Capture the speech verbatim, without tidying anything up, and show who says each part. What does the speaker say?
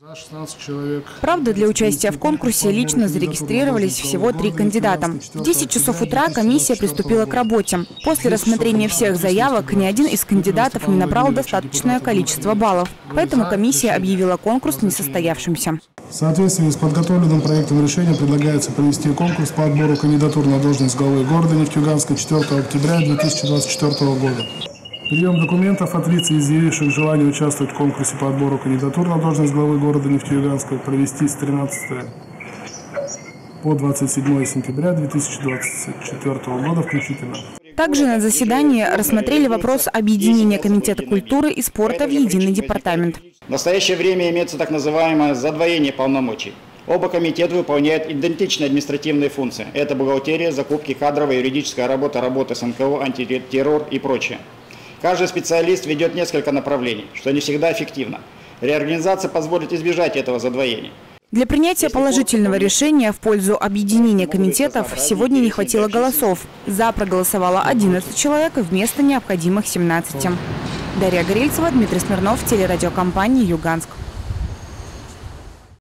Speaker 1: Правда, для участия в конкурсе лично зарегистрировались всего три кандидата. В десять часов утра комиссия приступила к работе. После рассмотрения всех заявок ни один из кандидатов не набрал достаточное количество баллов. Поэтому комиссия объявила конкурс несостоявшимся.
Speaker 2: В соответствии с подготовленным проектом решения предлагается провести конкурс по отбору кандидатур на должность главы города Нефтеюганска четвёртого октября две тысячи двадцать четвёртого года. Прием документов от лиц, изъявивших желание участвовать в конкурсе по отбору кандидатур на должность главы города Нефтеюганска, провести с тринадцатого по двадцать седьмое сентября две тысячи двадцать четвёртого года включительно.
Speaker 1: Также на заседании рассмотрели вопрос объединения Комитета культуры и спорта в единый департамент.
Speaker 3: В настоящее время имеется так называемое задвоение полномочий. Оба комитета выполняют идентичные административные функции. Это бухгалтерия, закупки, кадровая, юридическая работа, работа с эн ка о, антитеррор и прочее. Каждый специалист ведет несколько направлений, что не всегда эффективно. Реорганизация позволит избежать этого задвоения.
Speaker 1: Для принятия положительного решения в пользу объединения комитетов сегодня не хватило голосов. За проголосовало одиннадцать человек вместо необходимых семнадцати. Дарья Горельцева, Дмитрий Смирнов, телерадиокомпания «Юганск».